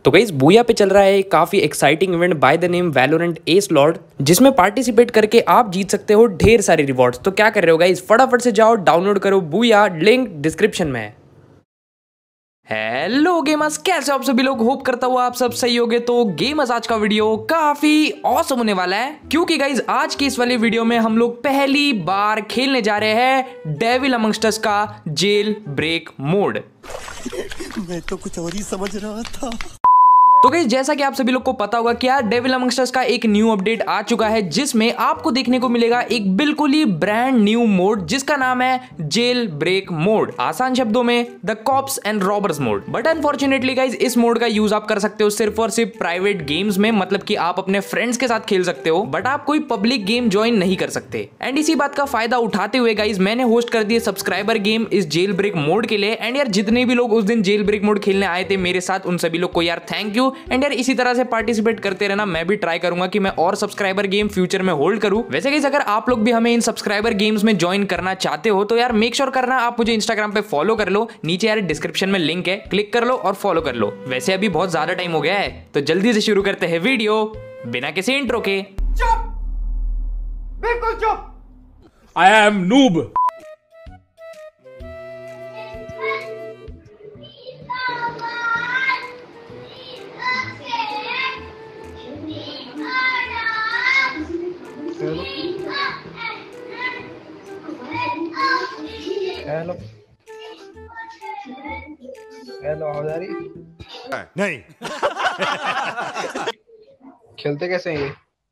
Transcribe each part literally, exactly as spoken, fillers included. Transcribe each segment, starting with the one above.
तो guys booyah पे चल रहा है एक काफी exciting event by the name Valorant S lord, जिसमें पार्टिसिपेट करके आप जीत सकते हो ढेर सारे रिवॉर्ड्स। तो क्या कर रहे हो गाइस, फटाफट से जाओ डाउनलोड करो बूया, लिंक डिस्क्रिप्शन में है। हेलो गेमर्स, कैसे आप सभी लोग, होप करता हुआ आप सब सही होगे। तो गेमर्स आज का वीडियो काफी ऑसम होने वाला है, क्योंकि गाइज आज की इस वाली वीडियो में हम लोग पहली बार खेलने जा रहे हैं डेविल अमंगस्ट अस का जेल ब्रेक मोड। मैं तो कुछ और ही समझ रहा था। तो गाइस जैसा कि आप सभी लोग को पता होगा कि यार डेविल अमंगस्ट अस का एक न्यू अपडेट आ चुका है, जिसमें आपको देखने को मिलेगा एक बिल्कुल ही ब्रांड न्यू मोड जिसका नाम है जेल ब्रेक मोड, आसान शब्दों में the cops and robbers mode. But unfortunately guys इस मोड का यूज आप कर सकते हो सिर्फ और सिर्फ प्राइवेट गेम्स में, मतलब कि आप अपने फ्रेंड्स के साथ खेल सकते हो, बट आप कोई पब्लिक गेम ज्वाइन नहीं कर सकते। एंड इसी बात का फायदा उठाते हुए गाइस मैंने होस्ट कर दिए सब्सक्राइबर गेम इस जेल ब्रेक मोड के लिए। एंड यार जितने भी लोग उस दिन जेल ब्रेक मोड खेलने आए थे मेरे साथ, उन सभी लोग को यार थैंक यू। एंड यार इसी तरह से पार्टिसिपेट करते रहना, मैं भी ट्राई करूंगा कि मैं और सब्सक्राइबर गेम फ्यूचर में होल्ड करूं। वैसे गाइस अगर आप लोग भी हमें इन सब्सक्राइबर गेम्स में ज्वाइन करना चाहते हो तो यार मेक श्योर करना आप मुझे इंस्टाग्राम पे फॉलो कर लो, नीचे यार डिस्क्रिप्शन में लिंक है, क्लिक कर लो और फॉलो कर लो। वैसे अभी बहुत ज्यादा टाइम हो गया है, तो जल्दी से शुरू करते हैं वीडियो बिना किसी इंट्रो के। चुप, बिल्कुल चुप। I am noob. Hello hello आवाज आ रही? नहीं। खेलते कैसे हैं ये?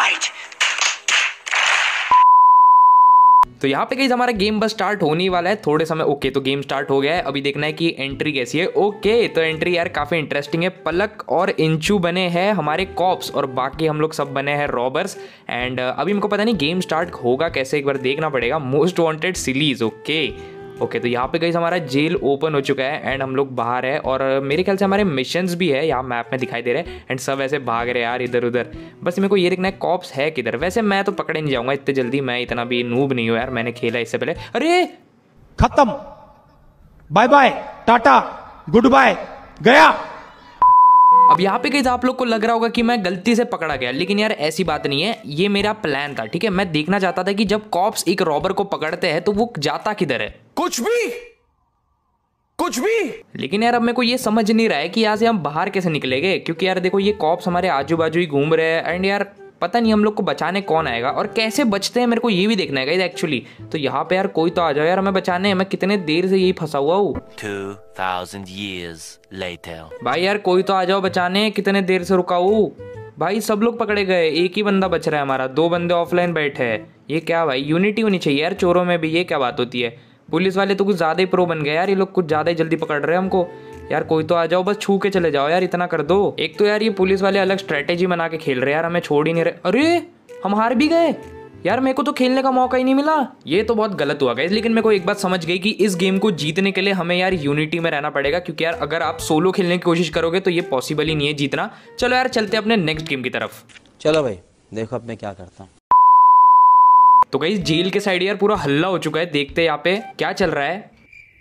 तो यहाँ पे गाइस हमारा गेम बस स्टार्ट होने वाला है थोड़े समय। ओके तो गेम स्टार्ट हो गया है, अभी देखना है कि एंट्री कैसी है। ओके तो एंट्री यार काफी इंटरेस्टिंग है। पलक और इंचू बने हैं हमारे कॉप्स और बाकी हम लोग सब बने हैं रॉबर्स। एंड अभी हमको पता नहीं गेम स्टार्ट होगा कैसे, एक बार देखना पड़ेगा। Most wanted series. Okay okay तो यहाँ पे गाइस हमारा जेल ओपन हो चुका है एंड हम लोग बाहर है, और मेरे ख्याल से हमारे मिशंस भी है यहाँ मैप में दिखाई दे रहे हैं। एंड सब ऐसे भाग रहे हैं यार इधर उधर, बस मेरे को ये देखना है कॉप्स है किधर। वैसे मैं तो पकड़े नहीं जाऊंगा इतने जल्दी, मैं इतना भी नूब नहीं हूँ यार, मैंने खेला इससे पहले। अरे खत्म, bye bye, tata, goodbye, गया। अब यहाँ पे गाइस आप लोग को लग रहा होगा कि मैं गलती से पकड़ा गया, लेकिन यार ऐसी बात नहीं है, ये मेरा प्लान था। ठीक है, मैं देखना चाहता था कि जब कॉप्स एक रॉबर को पकड़ते हैं तो वो जाता किधर है। कुछ भी कुछ भी लेकिन यार अब मेरे को ये समझ नहीं रहा है कि यहाँ से हम बाहर कैसे निकलेंगे, क्योंकि यार देखो ये कॉप्स हमारे आजू बाजू ही घूम रहे हैं। एंड यार पता नहीं हम लोग को बचाने कौन आएगा और कैसे बचते हैं, मेरे को ये भी देखना है गाइस एक्चुअली। तो यहाँ पे यार कोई तो आ जाओ यार हमें बचाने, मैं कितने देर से यही फंसा हुआ हूँ। two thousand years later. भाई यार कोई तो आ जाओ बचाने, कितने देर से रुका हूँ भाई। सब लोग पकड़े गए, एक ही बंदा बच रहा है हमारा, दो बंदे ऑफलाइन बैठे हैं। ये क्या भाई, यूनिटी होनी चाहिए यार चोरों में भी, ये क्या बात होती है। पुलिस वाले तो कुछ ज्यादा ही प्रो बन गए यार, ये लोग कुछ ज्यादा ही जल्दी पकड़ रहे हैं हमको। यार कोई तो आ जाओ, बस छू के चले जाओ यार, इतना कर दो। एक तो यार ये पुलिस वाले अलग स्ट्रेटेजी बना के खेल रहे हैं यार, हमें छोड़ ही नहीं रहे। अरे हम हार भी गए यार, मेरे को तो खेलने का मौका ही नहीं मिला। ये तो बहुत गलत हुआ गाइस, लेकिन मेरे को एक बात समझ गई कि इस गेम को जीतने के लिए हमें यार यूनिटी में रहना पड़ेगा, क्योंकि यार अगर आप सोलो खेलने की कोशिश करोगे तो ये पॉसिबल ही नहीं है जीतना। चलो यार चलते अपने नेक्स्ट गेम की तरफ। चलो भाई देखो अब मैं क्या करता हूँ। तो गाइस जेल के साइड यार पूरा हल्ला हो चुका है, देखते हैं यहाँ पे क्या चल रहा है।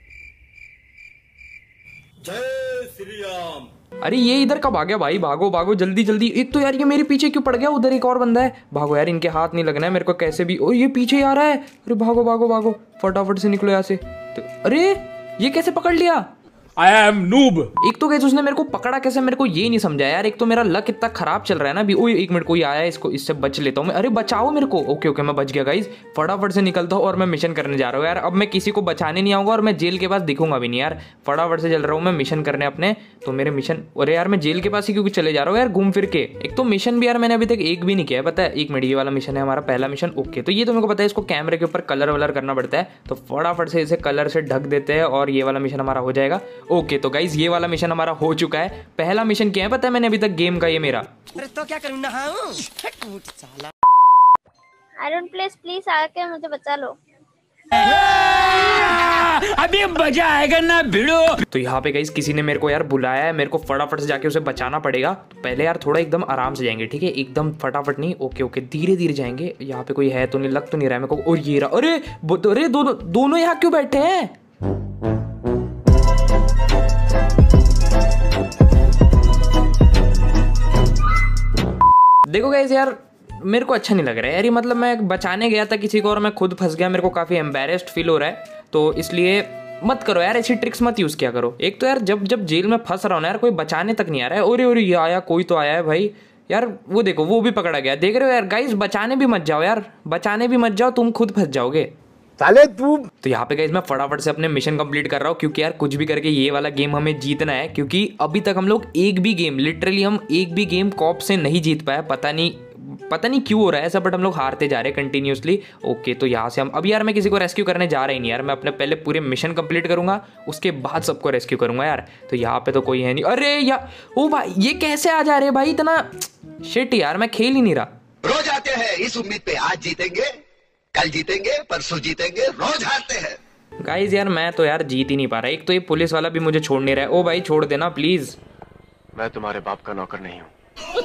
जय श्री राम। अरे ये इधर कब आ गया भाई, भागो भागो जल्दी जल्दी। एक तो यार ये मेरे पीछे क्यों पड़ गया, उधर एक और बंदा है, भागो यार, इनके हाथ नहीं लगना है मेरे को कैसे भी। ओ ये पीछे आ रहा है, अरे भागो भागो भागो फटाफट से निकलो यहाँ से। तो, अरे ये कैसे पकड़ लिया। I am noob. एक तो गाइस उसने मेरे को पकड़ा कैसे, मेरे को ये नहीं समझा यार। एक तो मेरा लक इतना खराब चल रहा है ना अभी। ओए एक मिनट, कोई आया है, इसको इससे बच लेता हूँ मैं। अरे बचाओ मेरे को। ओके ओके मैं बच गया गाइस, फटाफट से निकलता हूँ और मैं मिशन करने जा रहा हूँ यार। अब मैं किसी को बचाने नहीं आऊंगा और मैं जेल के पास दिखूंगा भी नहीं यार, फटाफट से चल रहा हूँ मैं मिशन करने अपने। तो मेरे मिशन, अरे यार मैं जेल के पास ही क्योंकि चले जा रहा हूँ यार घूम फिर के। एक तो मिशन भी यार मैंने अभी तक एक भी नहीं किया है, पता है। एक मिनट, ये वाला मिशन है हमारा पहला मिशन। ओके तो ये तो मेरे को पता है, इसको कैमरे के ऊपर कलर वलर करना पड़ता है, तो फटाफट से इसे कलर से ढक देते हैं और ये वाला मिशन हमारा हो जाएगा। ओके तो गाइस ये वाला मिशन हमारा हो चुका है। पहला मिशन क्या है पता है मैंने अभी तक गेम का, ये मेरा। अरे तो क्या करूं ना, हाँ साला। आयरन प्लेस प्लीज आके मुझे बचा लो। अभी मजा आएगा ना भिड़ो। तो यहाँ पे गाइस किसी ने मेरे को यार बुलाया है, मेरे को फटाफट से जाके उसे बचाना पड़ेगा। तो पहले यार थोड़ा एकदम आराम से जाएंगे, ठीक है, एकदम फटाफट नहीं। ओके ओके धीरे धीरे जाएंगे। यहाँ पे कोई है तो नहीं, लग तो नहीं रहा है मेरे को। और ये रहा, अरे अरे दोनों दोनों यहाँ क्यों बैठे हैं। देखो गाइस यार मेरे को अच्छा नहीं लग रहा है यार, ये मतलब मैं बचाने गया था किसी को और मैं खुद फंस गया, मेरे को काफ़ी एम्बेरेस्ड फील हो रहा है। तो इसलिए मत करो यार, ऐसी ट्रिक्स मत यूज़ किया करो। एक तो यार जब जब जेल में फंस रहा हूँ ना यार, कोई बचाने तक नहीं आ रहा है। ओरे ओरे ये आया, कोई तो आया है भाई यार, वो देखो वो भी पकड़ा गया, देख रहे हो यार गाइस। बचाने भी मत जाओ यार, बचाने भी मत जाओ, तुम खुद फंस जाओगे साले तू। तो यहाँ पे गाइस मैं फटाफट से अपने मिशन कंप्लीट कर रहा हूँ, क्योंकि यार कुछ भी करके ये वाला गेम हमें जीतना है। क्योंकि अभी तक हम लोग एक भी गेम, लिटरली हम एक भी गेम कॉप से नहीं जीत पाए, पता नहीं पता नहीं क्यों हो रहा है ऐसा, बट हम लोग हारते जा रहे हैं कंटिन्यूसली। ओके तो यहाँ से हम अब यार मैं किसी को रेस्क्यू करने जा रहा ही नहीं यार, मैं अपने पहले पूरे मिशन कंप्लीट करूंगा, उसके बाद सबको रेस्क्यू करूंगा यार। तो यहाँ पे तो कोई है नहीं। अरे यार ओ भाई ये कैसे आ जा रहे भाई, इतना शिट यार, मैं खेल ही नहीं रहा। रोज आते हैं इस उम्मीद पे, आज जीतेंगे, कल जीतेंगे, परसों जीतेंगे, रोज हारते हैं। गाइस यार मैं तो यार जीत ही नहीं पा रहा। एक तो ये पुलिस वाला भी मुझे छोड़ नहीं रहा है। ओ भाई छोड़ देना प्लीज। मैं तुम्हारे बाप का नौकर नहीं हूँ।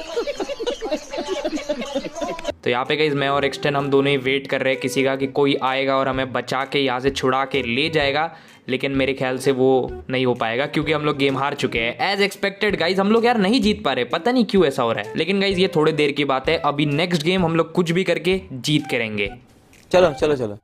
तो यहाँ पे गाइस मैं और एक्सटेन हम दोनों ही वेट कर रहे हैं किसी का, कि कोई आएगा और हमें बचा के यहाँ से छुड़ा के ले जाएगा। लेकिन मेरे ख्याल से वो नहीं हो पाएगा, क्योंकि हम लोग गेम हार चुके हैं एज एक्सपेक्टेड गाइज। हम लोग यार नहीं जीत पा रहे, पता नहीं क्यों ऐसा हो रहा है। लेकिन गाइज ये थोड़ी देर की बात है, अभी नेक्स्ट गेम हम लोग कुछ भी करके जीत के रहेंगे। चलो चलो चलो।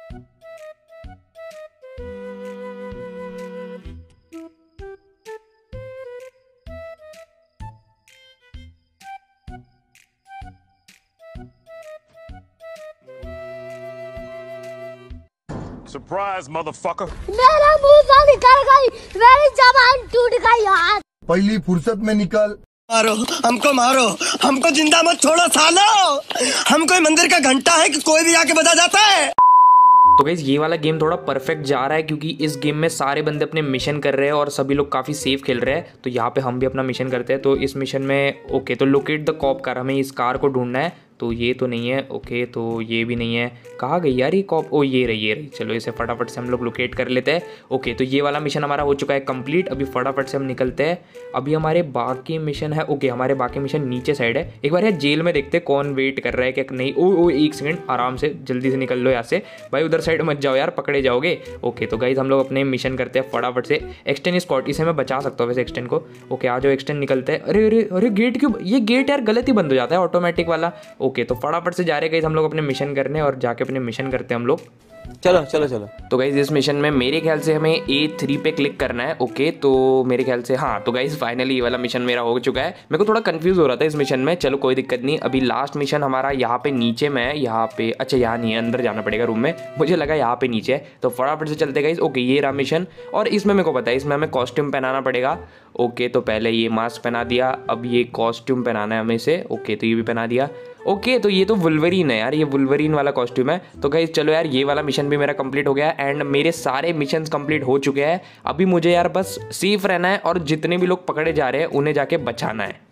Surprise motherfucker. मेरा मुंह से निकल गई, मेरी जबान टूट गई यार। पहली फुर्सत में निकल। मारो हमको, मारो हमको, जिंदा मत छोड़ो सालो। हम कोई मंदिर का घंटा है कि कोई भी आके बजा जाता है। तो गाइस ये वाला गेम थोड़ा परफेक्ट जा रहा है, क्योंकि इस गेम में सारे बंदे अपने मिशन कर रहे हैं और सभी लोग काफ़ी सेफ खेल रहे हैं। तो यहाँ पे हम भी अपना मिशन करते हैं। तो इस मिशन में ओके तो लोकेट द कॉप कार, हमें इस कार को ढूंढना है। तो ये तो नहीं है, ओके तो ये भी नहीं है, कहाँ गई यार ये कॉप? ओ ये रही ये रही, चलो इसे फटाफट से हम लोग लोकेट कर लेते हैं। ओके तो ये वाला मिशन हमारा हो चुका है कंप्लीट। अभी फटाफट से हम निकलते हैं। अभी हमारे बाकी मिशन है, ओके हमारे बाकी मिशन नीचे साइड है। एक बार यार जेल में देखते कौन वेट कर रहा है क्या नहीं। ओ ओ एक सेकंड, आराम से जल्दी से निकल लो यहाँ से भाई, उधर साइड मत जाओ यार, पकड़े जाओगे। ओके तो गाइज हम लोग अपने मिशन करते हैं फटाफट से। एक्सटेंड स्कॉट, इसे मैं बचा सकता हूँ वैसे एक्सटेंड को। ओके आ जाओ एक्सटेंड, निकलते हैं। अरे अरे अरे गेट क्यों, ये गेट यार गलत ही बंद हो जाता है ऑटोमेटिक वाला। ओके तो फटाफट से जा रहे गाइस हम लोग अपने मिशन करने, और जाके अपने मिशन करते हैं हम लोग। चलो चलो चलो। तो गाइज इस मिशन में मेरे ख्याल से हमें ए थ्री पे क्लिक करना है। ओके तो मेरे ख्याल से हाँ, तो गाइज फाइनली ये वाला मिशन मेरा हो चुका है। मेरे को थोड़ा कंफ्यूज हो रहा था इस मिशन में, चलो कोई दिक्कत नहीं। अभी लास्ट मिशन हमारा यहाँ पे नीचे में है, यहाँ पे अच्छा यहाँ नहीं है, अंदर जाना पड़ेगा रूम में, मुझे लगा यहाँ पे नीचे है। तो फटाफट से चलते गाइज। ओके ये रहा मिशन, और इसमें मेरे को पता है इसमें हमें कॉस्ट्यूम पहनाना पड़ेगा। ओके तो पहले ये मास्क पहना दिया, अब ये कॉस्ट्यूम पहनाना है हमें से। ओके तो ये भी पहना दिया। ओके तो ये तो वुल्वरीन है यार, ये वुल्वरीन वाला कॉस्ट्यूम है। तो गाइस चलो यार ये वाला मिशन भी मेरा कंप्लीट हो गया है, एंड मेरे सारे मिशंस कंप्लीट हो चुके हैं। अभी मुझे यार बस सेफ रहना है, और जितने भी लोग पकड़े जा रहे हैं उन्हें जाके बचाना है।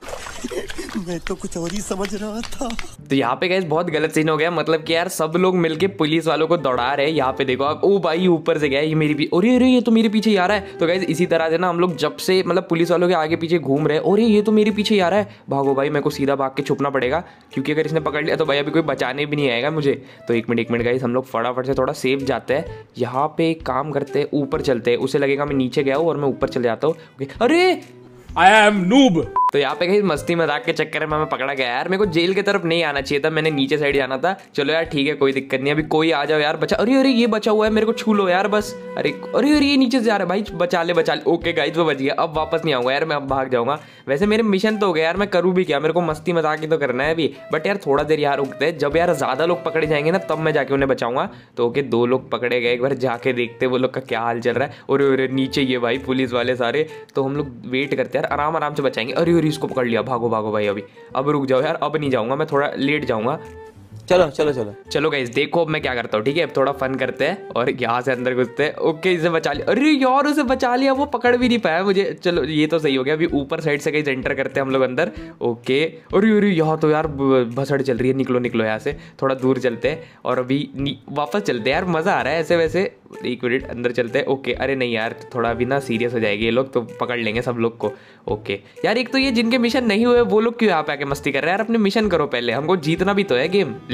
मैं तो कुछ और ही समझ रहा था। तो यहाँ पे गाइस बहुत गलत सीन हो गया, मतलब कि यार सब लोग मिलके पुलिस वालों को दौड़ा रहे हैं। यहाँ पे देखो आप, ओ भाई ऊपर से गया ये मेरी भी, अरे अरे ये तो मेरे पीछे आ रहा है। तो गाइस इसी तरह से ना हम लोग जब से मतलब पुलिस वालों के आगे पीछे घूम रहे हैं, और ये तो मेरे पीछे आ रहा है, भागो भाई, मेरे को सीधा भाग के छुपना पड़ेगा, क्योंकि अगर इसने पकड़ लिया तो भाई अभी कोई बचाने भी नहीं आएगा मुझे। तो एक मिनट एक मिनट गाइस हम लोग फटाफट से थोड़ा सेफ जाते हैं। यहाँ पे एक काम करते हैं, ऊपर चलते हैं, उसे लगेगा मैं नीचे गया हूँ और मैं ऊपर चले जाता हूँ। अरे आई एम नूब। तो यहाँ पे कहीं मस्ती मजाक के चक्कर में मैं पकड़ा गया यार, मेरे को जेल की तरफ नहीं आना चाहिए था, मैंने नीचे साइड जाना था। चलो यार ठीक है कोई दिक्कत नहीं, अभी कोई आ जाओ यार बचा। अरे अरे ये बचा हुआ है, मेरे को छू लो यार बस। अरे अरे अरे ये नीचे से जा रहा है भाई, बचा ले बचा ले। ओके गाइस वो बच गया, अब वापस नहीं आऊंगा यार, मैं अब भाग जाऊंगा। वैसे मेरे मिशन तो हो गया यार, मैं करूँ भी क्या, मेरे को मस्ती मजाक ही तो करना है अभी। बट यार थोड़ा देर यार रुकते हैं, जब यार ज्यादा लोग पकड़े जाएंगे ना तब मैं जाके उन्हें बचाऊंगा। तो ओके दो लोग पकड़े गए, एक बार जाके देखते वो लोग का क्या हाल चल रहा है। और अरे नीचे ये भाई पुलिस वाले सारे, तो हम लोग वेट करते हैं यार, आराम आराम से बचाएंगे। अरे अरे इसको पकड़ लिया, भागो भागो भाई अभी, अब रुक जाओ यार, अब नहीं जाऊंगा मैं, थोड़ा लेट जाऊंगा। चलो चलो चलो चलो गाइस देखो अब मैं क्या करता हूँ, ठीक है अब थोड़ा फन करते हैं और यहाँ से अंदर घुसते हैं। ओके इसे बचा लिया, अरे यार उसे बचा लिया, वो पकड़ भी नहीं पाया मुझे। चलो ये तो सही हो गया, अभी ऊपर साइड से कहीं एंटर करते हैं हम लोग अंदर। ओके अरे अरे यहाँ तो यार भसड़ चल रही है, निकलो निकलो यहाँ से, थोड़ा दूर चलते हैं और अभी वापस चलते हैं यार, मज़ा आ रहा है ऐसे वैसे। एक मिनट अंदर चलते हैं। ओके अरे नहीं यार थोड़ा अभी ना सीरियस हो जाएगी ये लोग, तो पकड़ लेंगे सब लोग को। ओके यार एक तो ये जिनके मिशन नहीं हुए वो लोग क्यों यहाँ पे आके मस्ती कर रहे हैं यार, अपने मिशन करो पहले, हमको जीतना भी तो है गेम।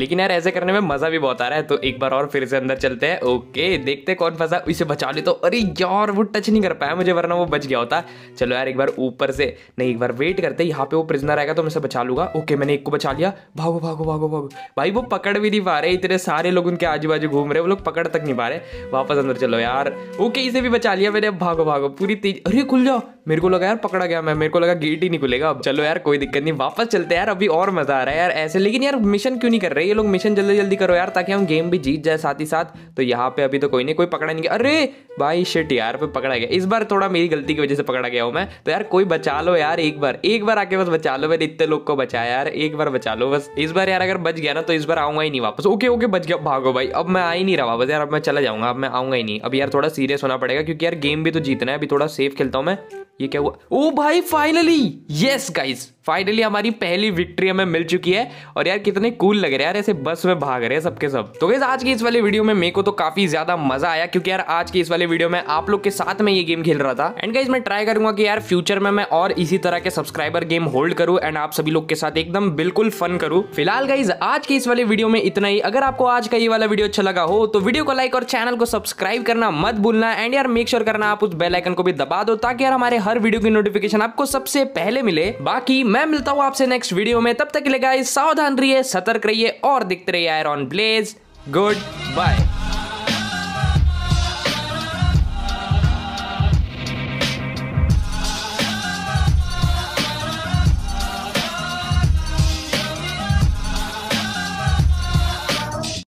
लेकिन यार ऐसे करने में मजा भी बहुत आ रहा है। तो एक बार और फिर से अंदर चलते हैं। ओके देखते हैं कौन फंसा, इसे बचा ले। तो अरे यार वो टच नहीं कर पाया मुझे, वरना वो बच गया होता। चलो यार एक बार ऊपर से नहीं, एक बार वेट करते, यहाँ पे वो प्रिजनर आएगा तो मैं इसे बचा लूंगा। ओके मैंने एक को बचा लिया। भागो भागो भागो भागो। भाई वो पकड़ भी नहीं पा रहे, इतने सारे लोग उनके आजू बाजू घूम रहे, वो लोग पकड़ तक नहीं पा रहे। वापस अंदर चलो यार। ओके इसे भी बचा लिया मैंने। भागो भागो पूरी तेज। अरे खुल जाओ, मेरे को लगा यार पकड़ा गया मैं, मेरे को लगा गेट ही नहीं खुलेगा अब। चलो यार कोई दिक्कत नहीं, वापस चलते हैं यार, अभी और मजा आ रहा है यार ऐसे। लेकिन यार मिशन क्यों नहीं कर रहे ये लोग? मिशन जल्दी जल्दी करो यार ताकि हम गेम भी जीत जाए साथ ही साथ। तो यहाँ पे अभी तो कोई नहीं, कोई पकड़ा नहीं गया। अरे भाई शिट यार पे पकड़ा गया। इस बार थोड़ा मेरी गलती की वजह से पकड़ा गया हूँ मैं। तो यार कोई बचा लो यार, एक बार एक बार आके बस बचा लो। मैंने इतने लोग को बचाया यार, एक बार बचा लो बस। इस बार यार अगर बच गया ना तो इस बार आऊंगा ही नहीं वापस। ओके ओके बच गया। भागो भाई, अब मैं आ ही नहीं रहा वापस यार, अब मैं चला जाऊंगा, अब मैं आऊंगा ही नहीं। अब यार थोड़ा सीरियस होना पड़ेगा क्योंकि यार गेम भी तो जीतना है। अभी थोड़ा सेफ खेलता हूँ मैं। ये क्या हुआ? ओ भाई फाइनली, यस गाइस फाइनली हमारी पहली विक्ट्री हमें मिल चुकी है। और यार कितने कूल लग रहे हैं यार, ऐसे बस में भाग रहे हैं सबके सब। तो गाइस आज की इस वाले वीडियो में मेरे को तो काफी ज्यादा मजा आया क्योंकि यार आज की इस वाले वीडियो में आप लोग के साथ में ये गेम खेल रहा था। एंड गाइस मैं ट्राई करूंगा कि यार फ्यूचर में मैं और इसी तरह के सब्सक्राइबर गेम होल्ड करूं एंड आप सभी लोग के साथ एकदम बिल्कुल फन करूं। फिलहाल गाइस आज की इस वाले वीडियो में इतना ही। अगर आपको आज का ये वाला वीडियो अच्छा लगा हो तो वीडियो को लाइक और चैनल को सब्सक्राइब करना मत भूलना। एंड यार मेक श्योर करना आप उस बेल आइकन को भी दबा दो ताकि यार हमारे हर वीडियो की नोटिफिकेशन आपको सबसे पहले मिले। बाकी मैं मिलता हूं आपसे नेक्स्ट वीडियो में, तब तक के लिए गाइस सावधान रहिए, सतर्क रहिए और दिखते रहिए आयरन ब्लेज। Good bye.